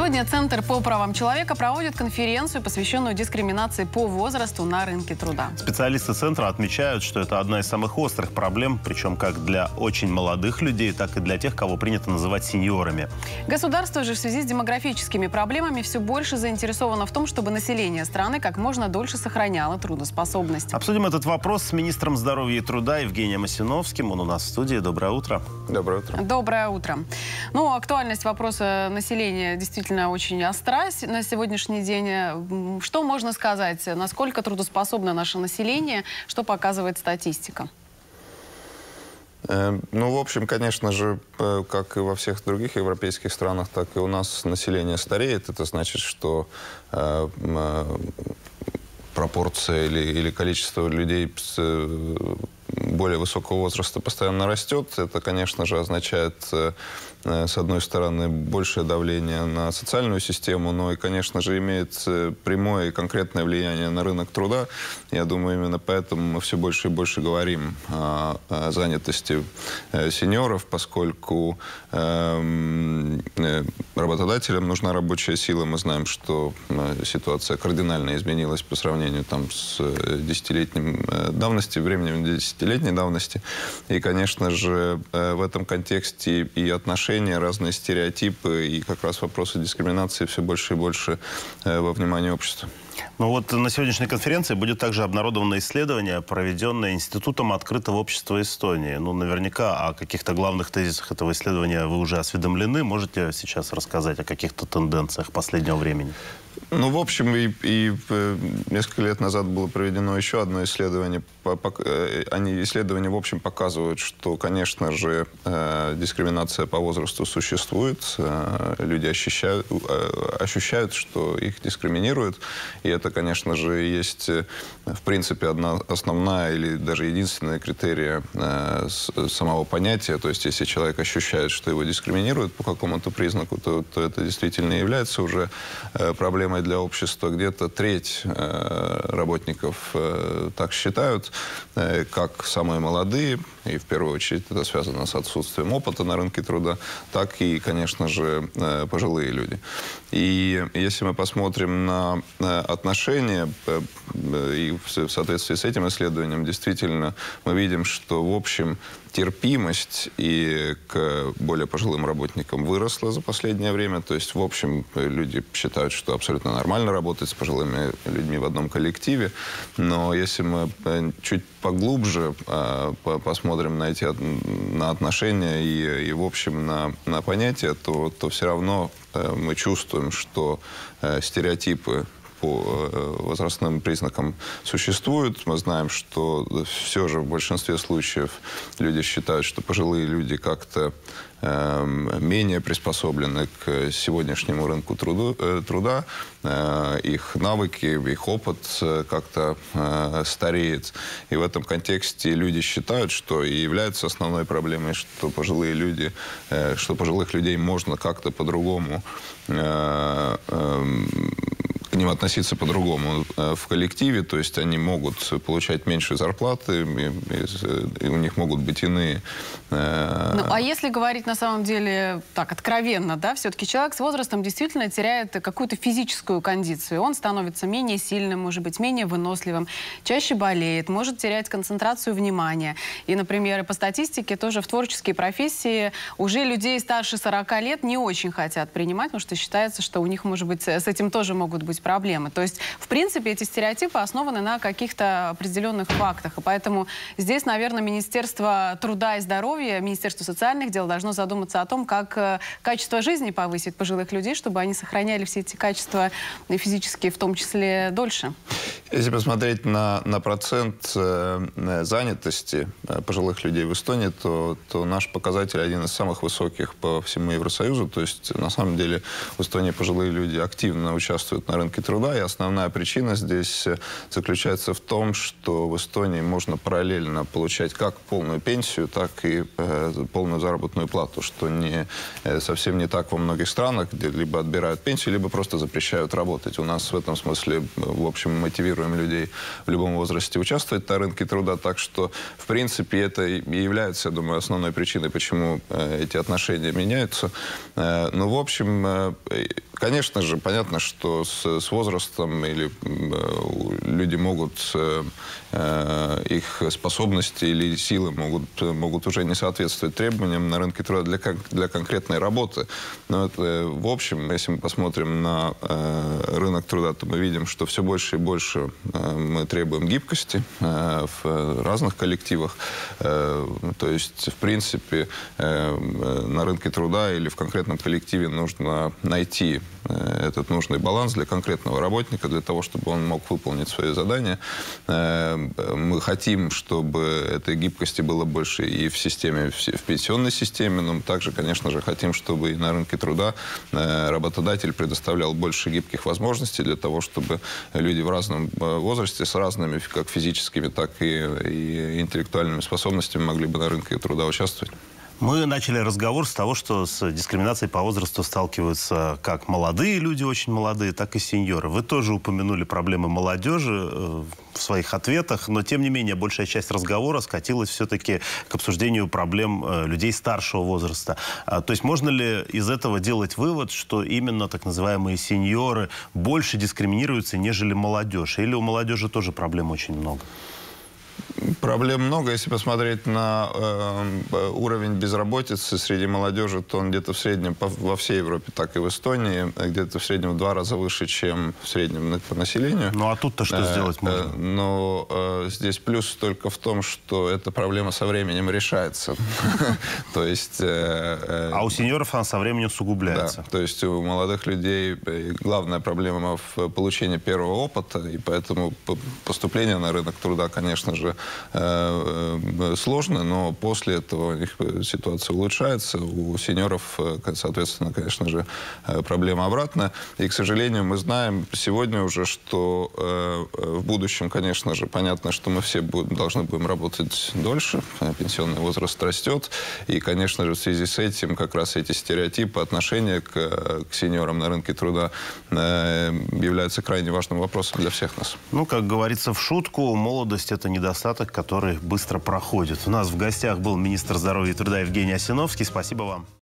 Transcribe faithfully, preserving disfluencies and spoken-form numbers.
Сегодня Центр по правам человека проводит конференцию, посвященную дискриминации по возрасту на рынке труда. Специалисты Центра отмечают, что это одна из самых острых проблем, причем как для очень молодых людей, так и для тех, кого принято называть сеньорами. Государство же в связи с демографическими проблемами все больше заинтересовано в том, чтобы население страны как можно дольше сохраняло трудоспособность. Обсудим этот вопрос с министром здоровья и труда Евгением Осиновским. Он у нас в студии. Доброе утро. Доброе утро. Доброе утро. Ну, актуальность вопроса населения действительно очень остра на сегодняшний день. Что можно сказать? Насколько трудоспособно наше население? Что показывает статистика? Ну, в общем, конечно же, как и во всех других европейских странах, так и у нас население стареет. Это значит, что э, э, пропорция или, или количество людей с более высокого возраста постоянно растет. Это, конечно же, означает, с одной стороны, большее давление на социальную систему, но и, конечно же, имеет прямое и конкретное влияние на рынок труда. Я думаю, именно поэтому мы все больше и больше говорим о, о занятости сеньоров, поскольку э, работодателям нужна рабочая сила. Мы знаем, что ситуация кардинально изменилась по сравнению там, с десятилетней давности, временем десятилетней давности. И, конечно же, в этом контексте и отношения, разные стереотипы, и как раз вопросы дискриминации все больше и больше во внимании общества. Ну вот на сегодняшней конференции будет также обнародовано исследование, проведенное Институтом открытого общества Эстонии. Ну, наверняка о каких-то главных тезисах этого исследования вы уже осведомлены. Можете сейчас рассказать о каких-то тенденциях последнего времени? Ну, в общем, и, и несколько лет назад было проведено еще одно исследование. Они, исследования, в общем, показывают, что, конечно же, дискриминация по возрасту существует. Люди ощущают, ощущают, что их дискриминируют. И это, конечно же, есть, в принципе, одна основная или даже единственная критерия самого понятия. То есть, если человек ощущает, что его дискриминируют по какому-то признаку, то, то это действительно является уже проблемой для общества. Где-то треть э, работников э, так считают, э, как самые молодые, и в первую очередь это связано с отсутствием опыта на рынке труда, так и, конечно же, э, пожилые люди. И если мы посмотрим на э, отношения, э, э, и в соответствии с этим исследованием, действительно мы видим, что, в общем, терпимость и к более пожилым работникам выросла за последнее время. То есть, в общем, люди считают, что абсолютно нормально работать с пожилыми людьми в одном коллективе. Но если мы чуть поглубже посмотрим на эти на отношения и, и в общем, на, на понятия, то, то все равно мы чувствуем, что стереотипы по возрастным признакам существуют. Мы знаем, что все же в большинстве случаев люди считают, что пожилые люди как-то э, менее приспособлены к сегодняшнему рынку труду, э, труда. Э, их навыки, их опыт как-то э, стареет. И в этом контексте люди считают, что и является основной проблемой, что пожилые люди, э, что пожилых людей можно как-то по-другому э, э, к ним относиться по-другому в коллективе, то есть они могут получать меньше зарплаты, и, и у них могут быть иные. Ну, а если говорить на самом деле так откровенно, да, все-таки человек с возрастом действительно теряет какую-то физическую кондицию, он становится менее сильным, может быть, менее выносливым, чаще болеет, может терять концентрацию внимания. И, например, по статистике тоже в творческие профессии уже людей старше сорока лет не очень хотят принимать, потому что считается, что у них, может быть, с этим тоже могут быть проблемы. То есть, в принципе, эти стереотипы основаны на каких-то определенных фактах. И поэтому здесь, наверное, Министерство труда и здоровья, Министерство социальных дел должно задуматься о том, как качество жизни повысить пожилых людей, чтобы они сохраняли все эти качества физические, в том числе, дольше. Если посмотреть на, на процент э, занятости э, пожилых людей в Эстонии, то, то наш показатель один из самых высоких по всему Евросоюзу. То есть, на самом деле, в Эстонии пожилые люди активно участвуют на рынке труда. И основная причина здесь заключается в том, что в Эстонии можно параллельно получать как полную пенсию, так и э, полную заработную плату, что не, э, совсем не так во многих странах, где либо отбирают пенсию, либо просто запрещают работать. У нас в этом смысле, в общем, мотивируем людей в любом возрасте участвовать на рынке труда. Так что, в принципе, это и является, я думаю, основной причиной, почему э, эти отношения меняются. Э, но, в общем, э, Конечно же, понятно, что с, с возрастом или э, люди могут, э, э, их способности или силы могут, могут уже не соответствовать требованиям на рынке труда для, для конкретной работы. Но это, в общем, если мы посмотрим на э, рынок труда, то мы видим, что все больше и больше э, мы требуем гибкости э, в разных коллективах. Э, то есть, в принципе, э, на рынке труда или в конкретном коллективе нужно найти этот нужный баланс для конкретного работника, для того, чтобы он мог выполнить свои задания. Мы хотим, чтобы этой гибкости было больше и в системе, в пенсионной системе, но мы также, конечно же, хотим, чтобы и на рынке труда работодатель предоставлял больше гибких возможностей для того, чтобы люди в разном возрасте с разными как физическими, так и, и интеллектуальными способностями могли бы на рынке труда участвовать. Мы начали разговор с того, что с дискриминацией по возрасту сталкиваются как молодые люди, очень молодые, так и сеньоры. Вы тоже упомянули проблемы молодежи в своих ответах, но, тем не менее, большая часть разговора скатилась все-таки к обсуждению проблем людей старшего возраста. То есть можно ли из этого делать вывод, что именно так называемые сеньоры больше дискриминируются, нежели молодежь? Или у молодежи тоже проблем очень много? Проблем много. Если посмотреть на э, уровень безработицы среди молодежи, то он где-то в среднем по, во всей Европе, так и в Эстонии, где-то в среднем в два раза выше, чем в среднем по населению. Ну а тут-то что э, сделать можно? Э, но э, здесь плюс только в том, что эта проблема со временем решается. То есть... А у сеньоров она со временем усугубляется. То есть у молодых людей главная проблема в получении первого опыта, и поэтому поступление на рынок труда, конечно же, сложно, но после этого их ситуация улучшается. У сеньоров, соответственно, конечно же, проблема обратная. И, к сожалению, мы знаем сегодня уже, что в будущем, конечно же, понятно, что мы все будем, должны будем работать дольше. Пенсионный возраст растет. И, конечно же, в связи с этим как раз эти стереотипы отношения к, к сеньорам на рынке труда являются крайне важным вопросом для всех нас. Ну, как говорится в шутку, молодость – это недостаток, который быстро проходит. У нас в гостях был министр здоровья и труда Евгений Осиновский. Спасибо вам.